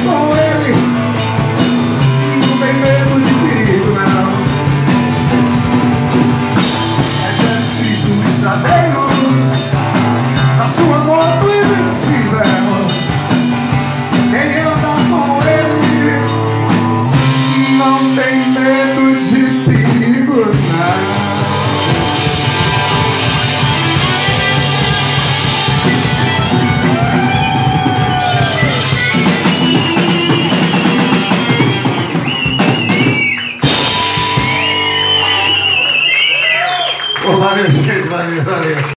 com ele, não tem medo de perigo, não. É Jesus Cristo o estradeiro, na sua moto invencível. Quem anda com ele não tem medo de perigo, não. Valeu, gente, valeu.